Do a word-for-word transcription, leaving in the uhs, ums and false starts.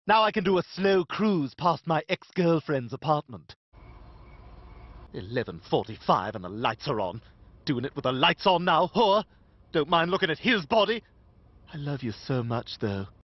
Now I can do a slow cruise past my ex-girlfriend's apartment. eleven forty-five and the lights are on. Doing it with the lights on now, whore. Don't mind looking at his body. I love you so much, though.